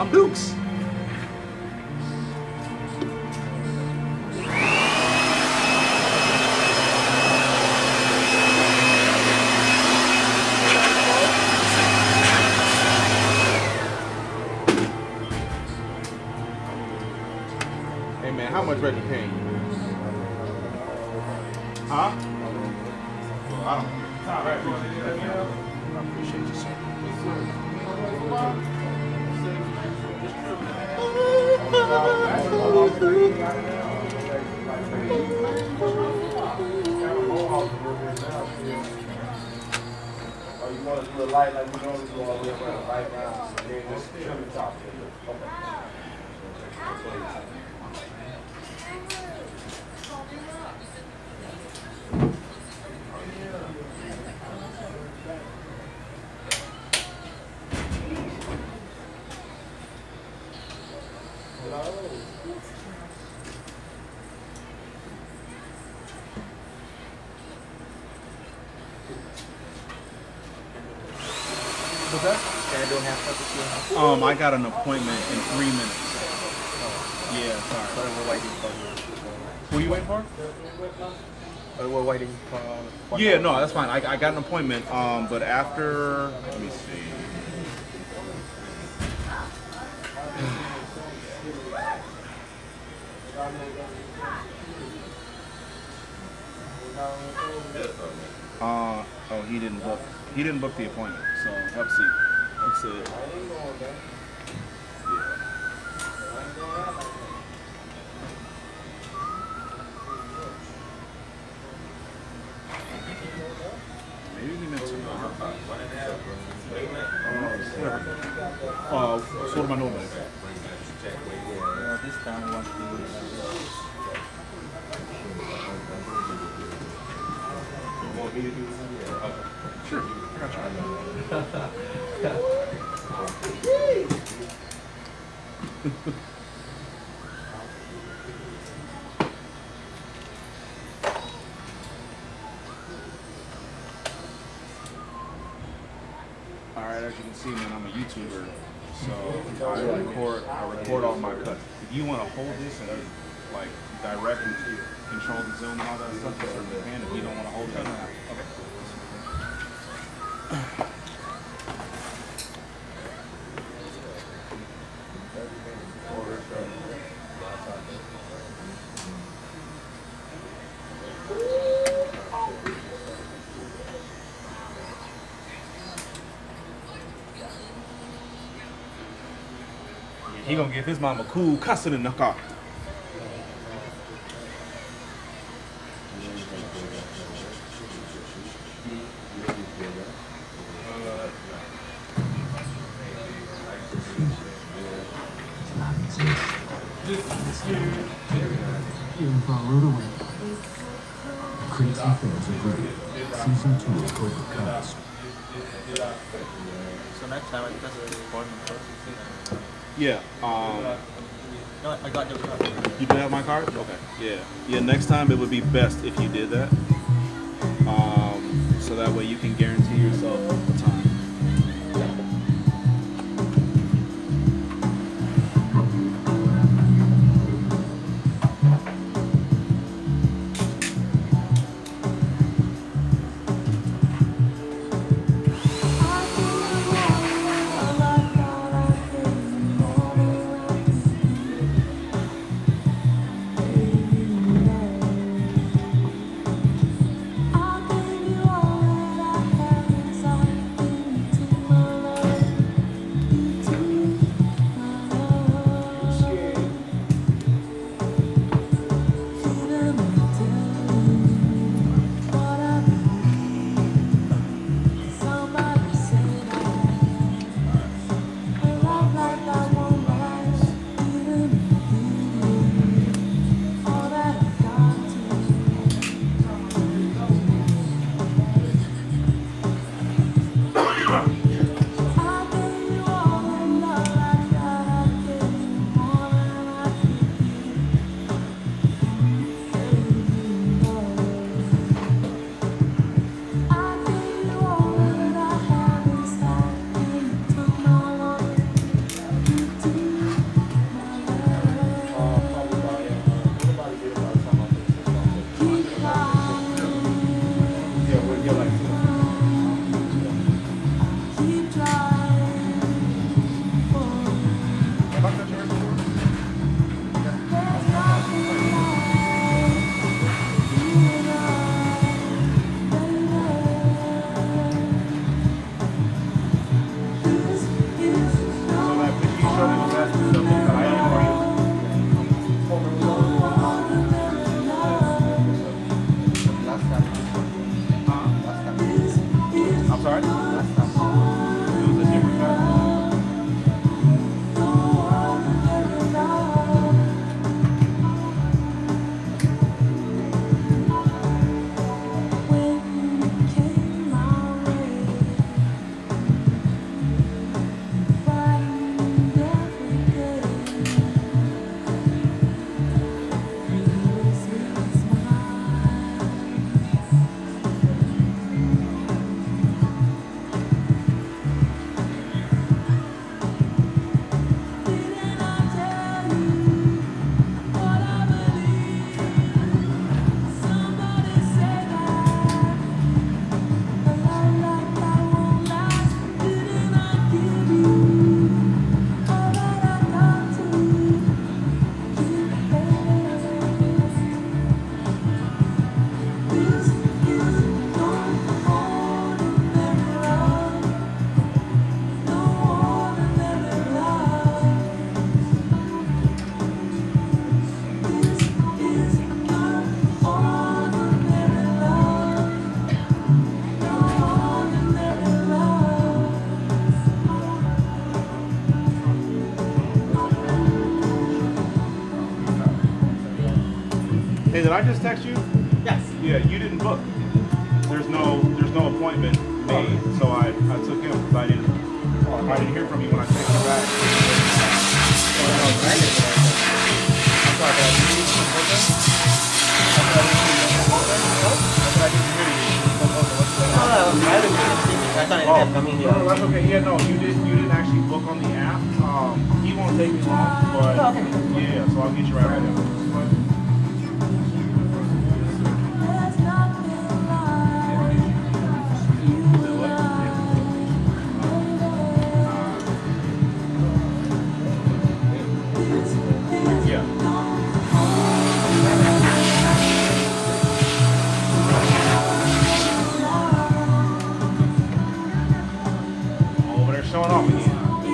I'm Dukes. Hey man, how much Reggie paying you? Huh? Well, I don't. I appreciate you, sir. Or you want to do a light like we normally do all the way around, right now, and then just trim the top. Okay. What's that? Can I do a half cup with you? I got an appointment in 3 minutes. Yeah, sorry. But we're waiting for. Who are you waiting for? We're waiting for. Yeah, no, that's fine. I got an appointment. But after, let me see. Oh, he didn't book. He didn't book the appointment. So have a seat. That's it. Maybe he meant to. What am I doing? This time we want to do Sure. I got you. Alright, as you can see, man, I'm a YouTuber, so I record all my cuts. If you want to hold this and like directly control the zoom and all that stuff, you certainly can. If you don't want to hold it, okay. He gonna give his mama cool cussing in the car. In Baruta Way. Crazy Things of Rudy. Season 2 of Cobra Kai. So next time I guess it's appointment first. Yeah. No, I got your card. You do have my card? Okay. Yeah. Yeah. Next time it would be best if you did that. So that way you can guarantee yourself the time. cut? It was a different cut. Hey, did I just text you? Yes. Yeah, you didn't book. There's no appointment made, so I took him because I didn't hear from you when I texted you back. No, that's okay. Yeah, no, you didn't actually book on the app. He won't take me long, but yeah, so I'll get you right back. Showing off again.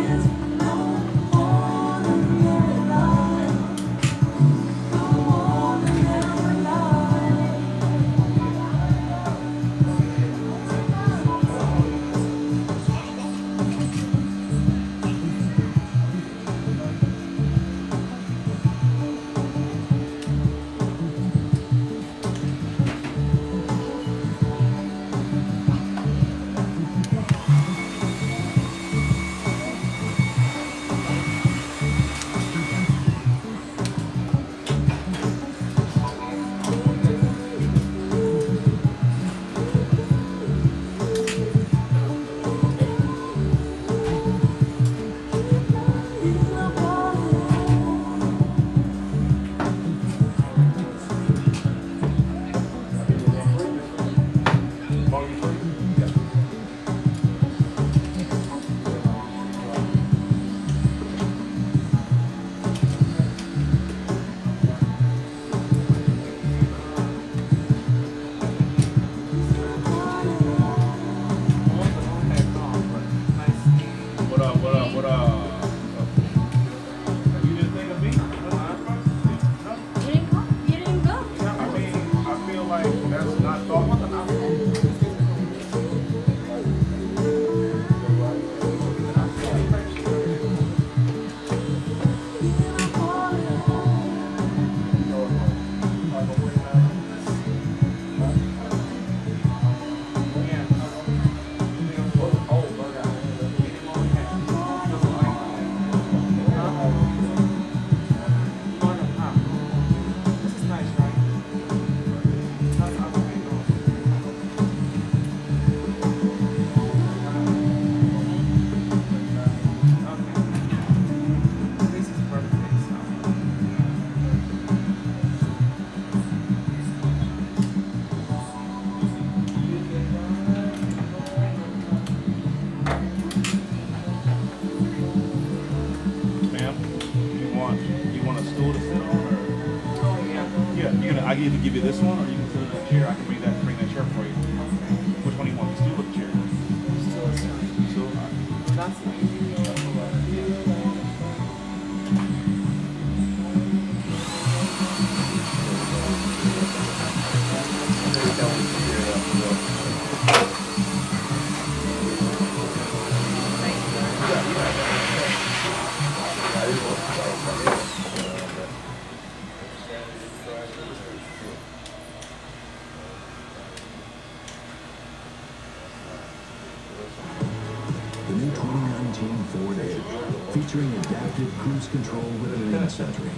I can either give you this one or you can sit in that chair. I can bring that chair for you. Which one do you want? The stool or the chair? Stool. new 2019 Ford Edge, featuring adaptive cruise control with lane centering.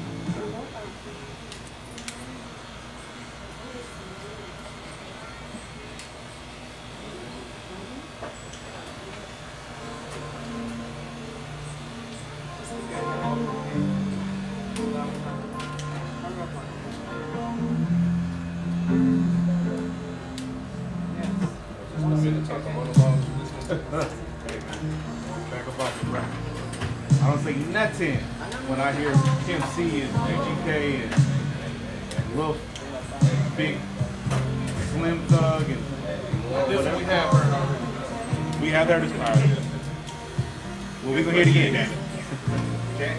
I don't think nothing when I hear Kim C and GK and Lil Big Slim Thug and whatever we have heard already. We have heard this already. Well, we're gonna hear it again, damn it. Okay.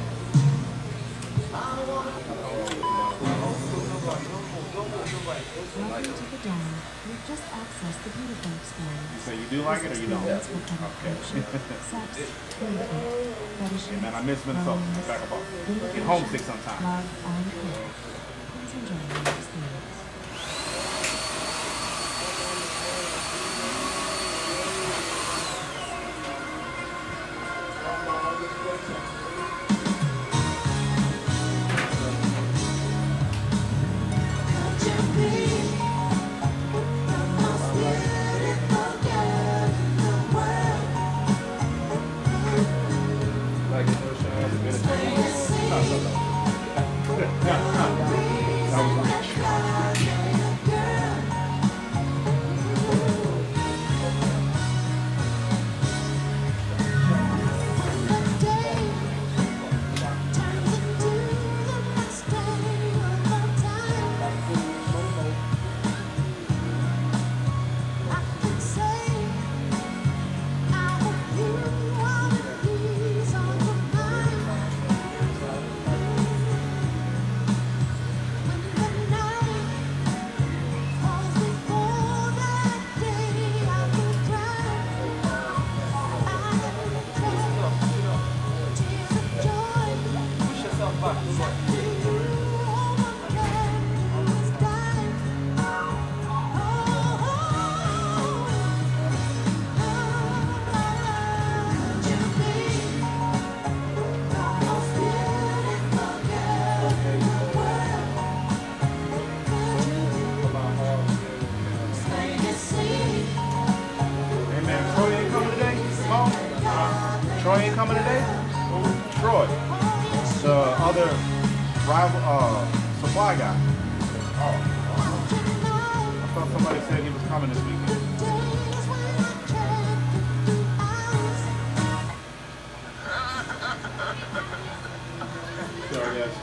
Welcome to the dome. You've just accessed the beautiful experience. So you do like it or you don't? This experience will cover friendship, sex, commitment, fetishes, Yeah, man, I miss Minnesota. loneliness, Back up off. Get vindication, homesick sometimes. love, and care. Please enjoy your experience. Troy ain't coming today? Troy. The other rival supply guy. I thought somebody said he was coming this weekend. Sure, yes.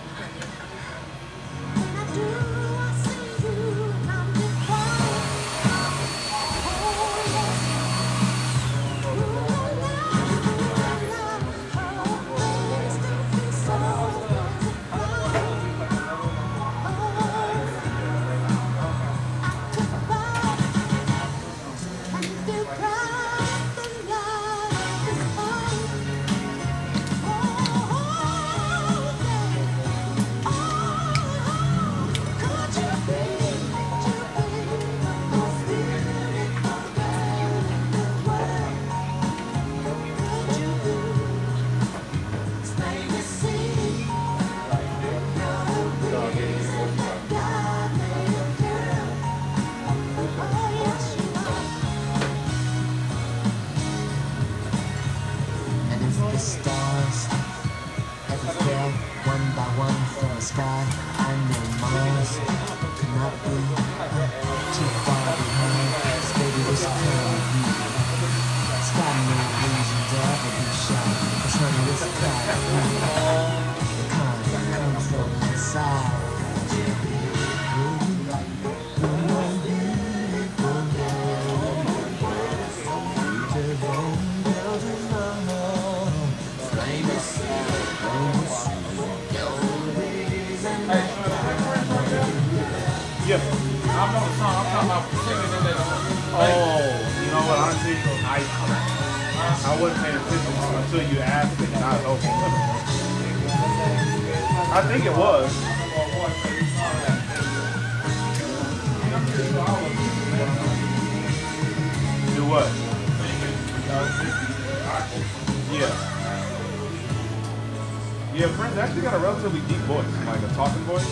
Sky, I know Mars could not be too far behind. This baby was coming here. It's got no reason to ever be shy. Cause honey, this got the kind that comes from inside. Yeah, I know the song. I'm talking about singing in it. Oh, you know what? Honestly, I wasn't paying attention until you asked me, and I was okay. I think it was. Do what? I Yeah. Yeah, Prince actually got a relatively deep voice, like a talking voice.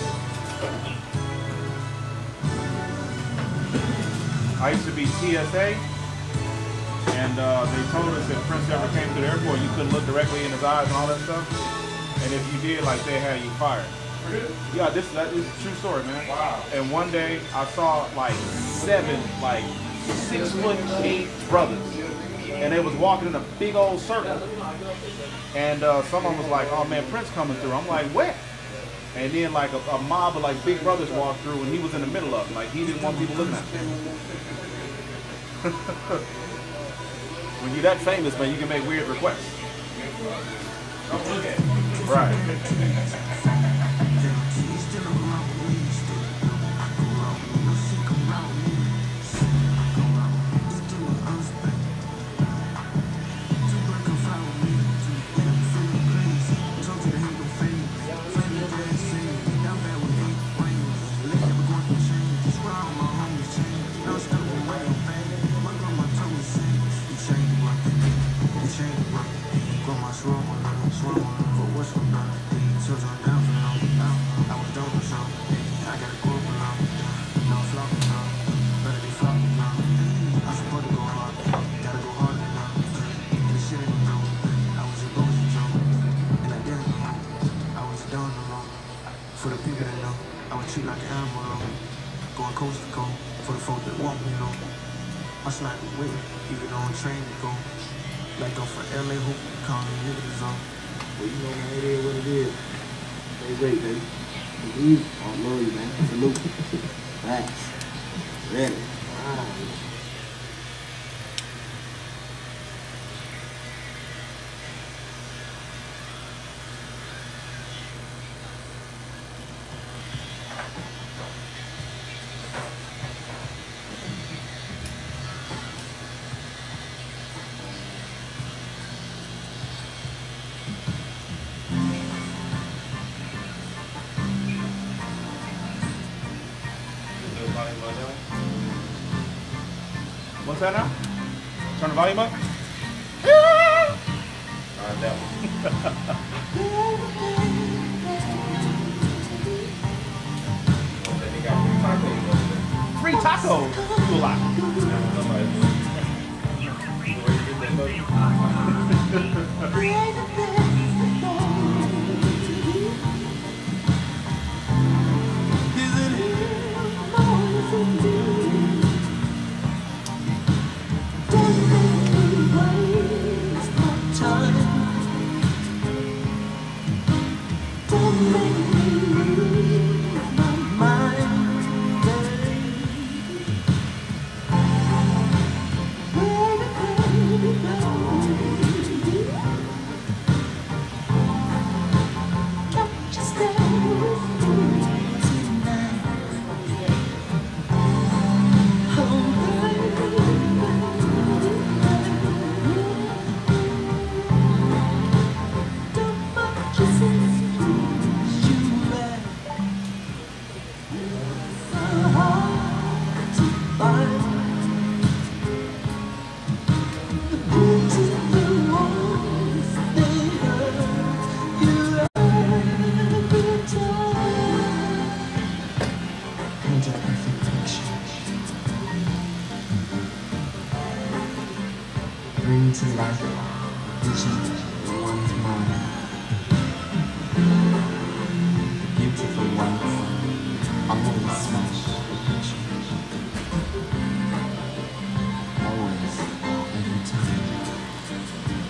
I used to be TSA, and they told us if Prince ever came to the airport, you couldn't look directly in his eyes and all that stuff. And if you did, like, they had you fired. Yeah, this is a true story, man. Wow. And one day I saw like 7, like 6'8" brothers, and they was walking in a big old circle. And someone was like, "Oh man, Prince coming through." I'm like, "Where?" And then like a mob of like big brothers walked through, and he was in the middle of it. Like he didn't want people looking at him. When you're that famous, man, you can make weird requests. Right. For the people that know, I would treat like an animal, going coast to coast. For the folk that want me, know, I slide with it, even on train to go. Like I'm from LA, who call me niggas on. Well, you know, man, it is what it is. Stay great, baby. Believe, I love you, man. Salute. Thanks. Ready. Wow. What's that now? Turn the volume up? That one. Free tacos. Do a lot. Bring to life vision in one's mind. The beautiful ones always smash. Always, every time.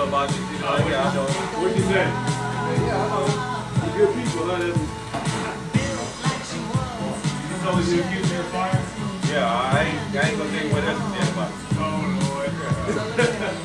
about this. Yeah, I know. What you say? Yeah, I know. Good people, huh? You told us you accused me of fire? Yeah, I ain't gonna tell you what else you said about it. Oh, Lord.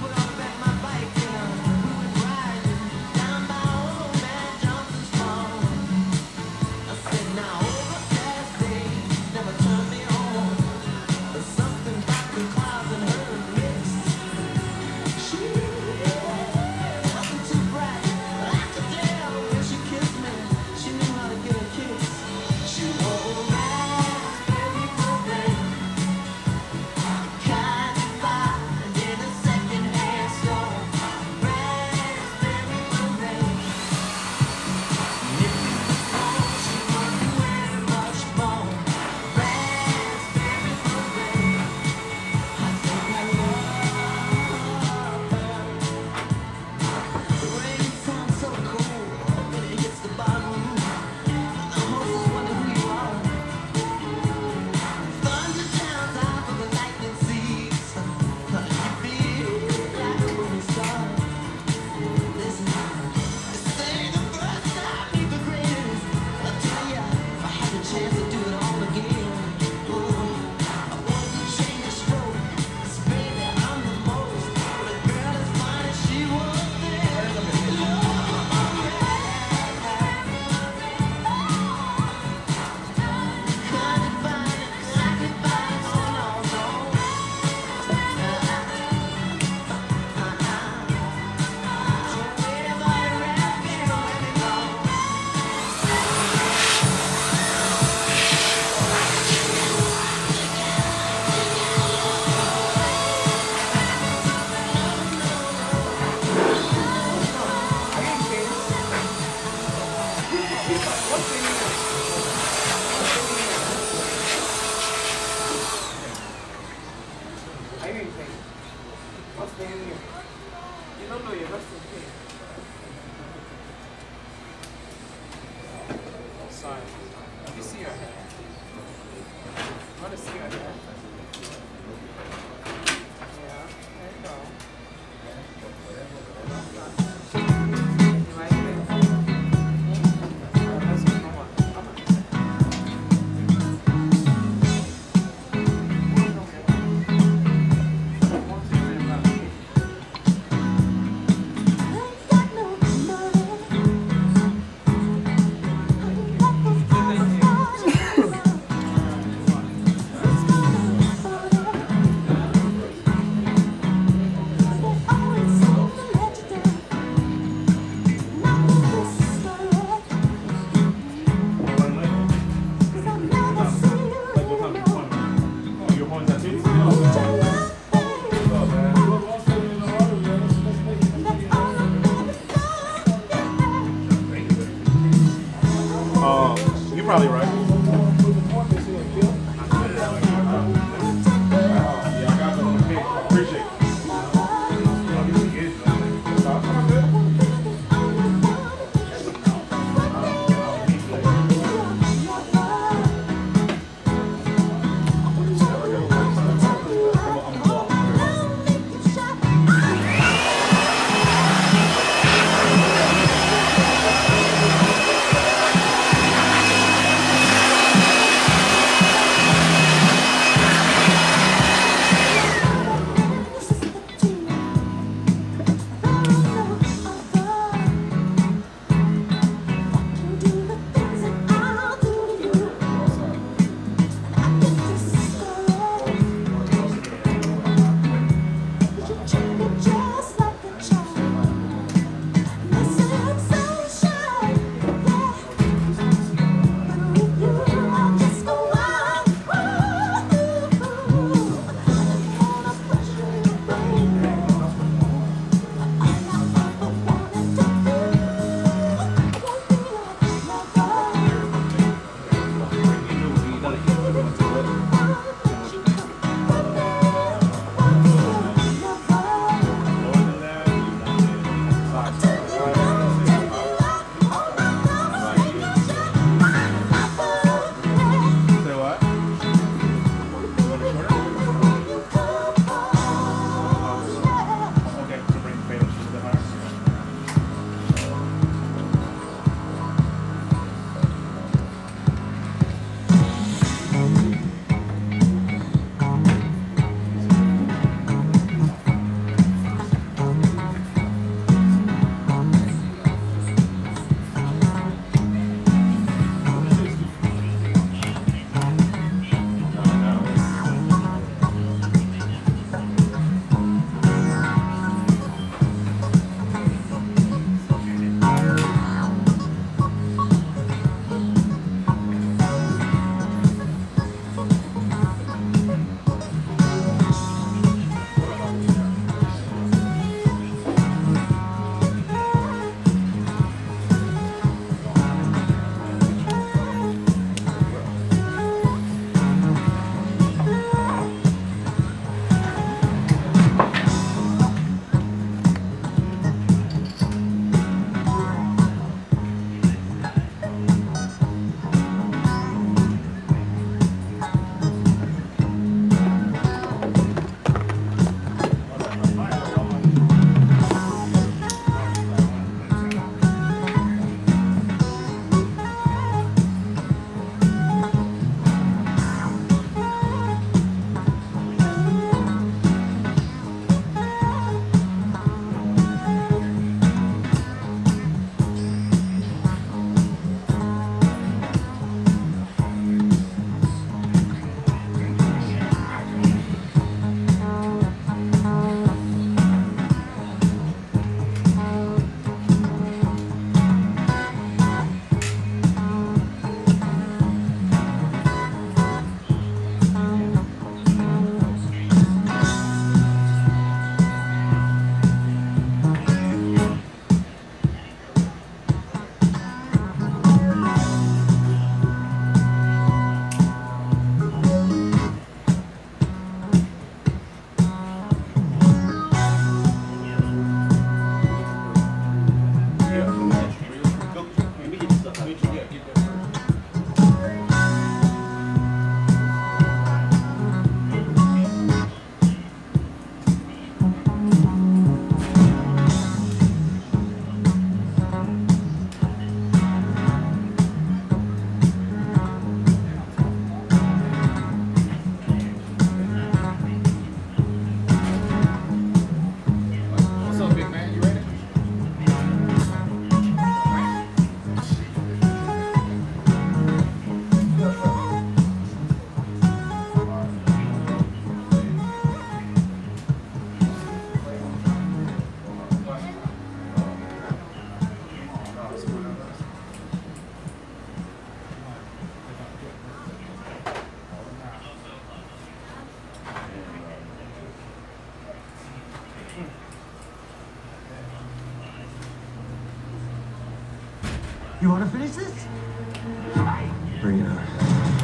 You're probably right. Yeah, I got it on the pick. Appreciate it. You want to finish this? Bring it on.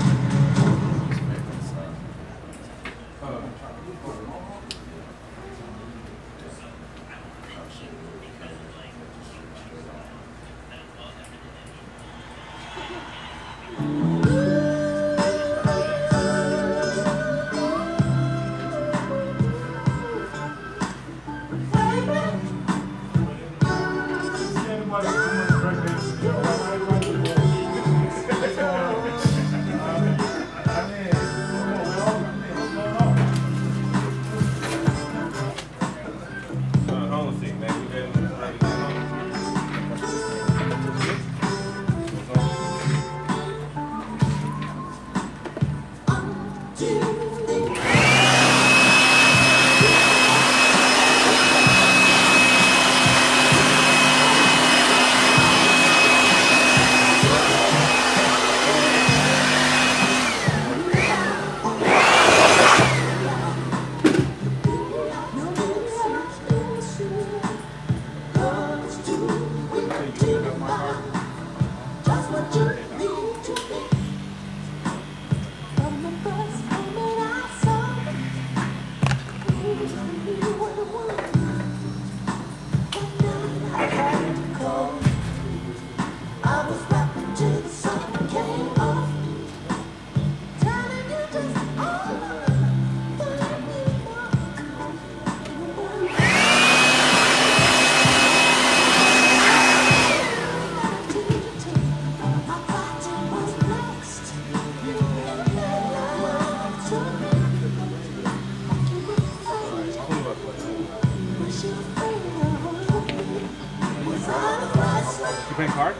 You paying card?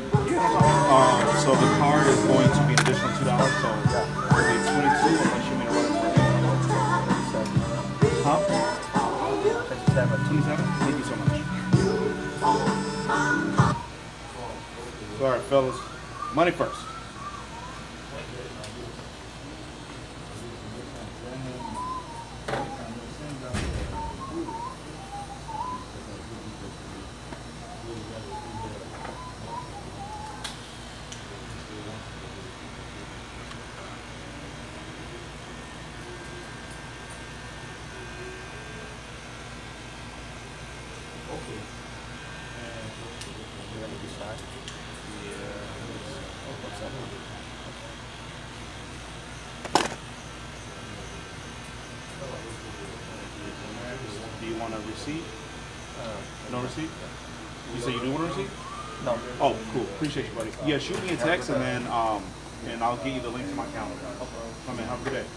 So the card is going to be an additional $2. So it'll be 22 unless you mean to run it for Huh? 27? Thank you so much. All right, fellas. Money first. Do you want a receipt? No receipt? You say you do want a receipt? No. Oh, cool. Appreciate you, buddy. Yeah, shoot me a text and then and I'll get you the link to my calendar. Come in. Have a good day.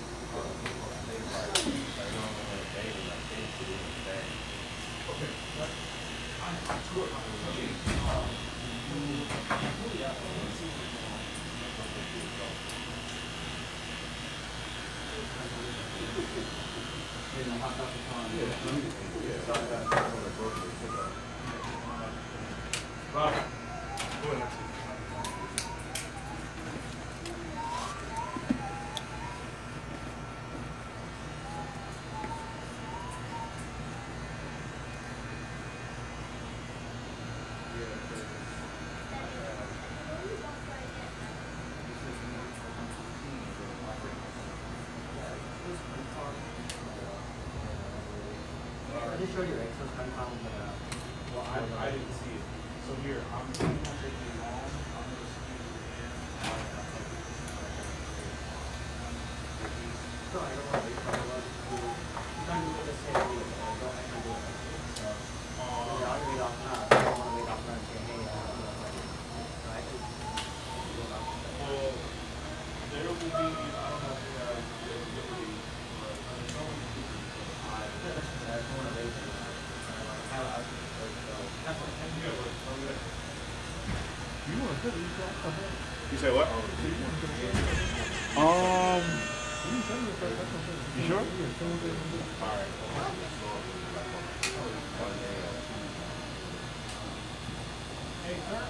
Well, I didn't see it. So here, I'm taking it long. I'm going to squeeze it in. No, I don't want to wait for a lot to do. You can't do the same way. I can do it. So, yeah, I'll wait off now. I don't want to wait off now and say, hey, right? Well, there will be, I don't know if you have the ability, but someone can do it. I don't want to wait. You say what? You sure? All right. Hey, sir.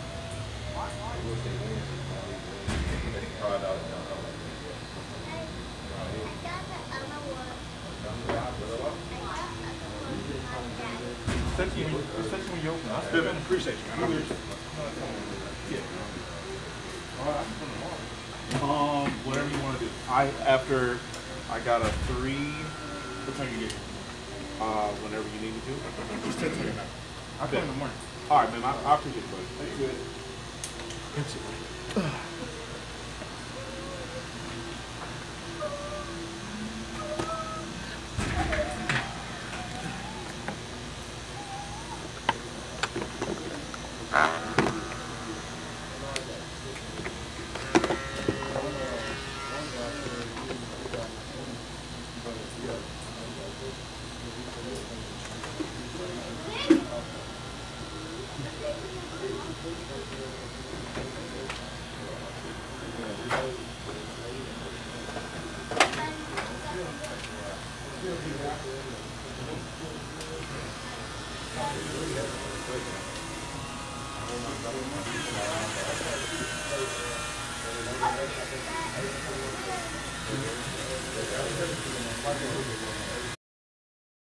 Essentially when you open it. Appreciate you, man. Yeah. Whatever you want to do. After I got a 3. What time you get? Whenever you need me to. Just 10 seconds now. I'll come in the morning. All right, man. I appreciate it, buddy. Thank you.